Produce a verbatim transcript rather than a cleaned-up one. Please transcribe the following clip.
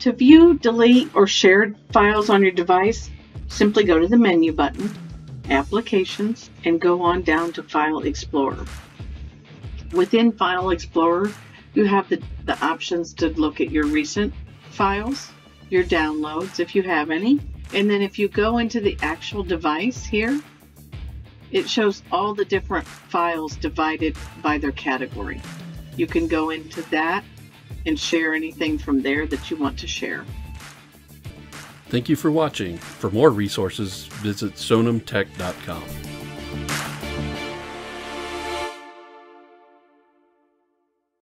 To view, delete, or share files on your device, simply go to the menu button, Applications, and go on down to File Explorer. Within File Explorer, you have the, the options to look at your recent files, your downloads if you have any, and then if you go into the actual device here, it shows all the different files divided by their category. You can go into that and share anything from there that you want to share. Thank you for watching. For more resources, visit sonim tech dot com.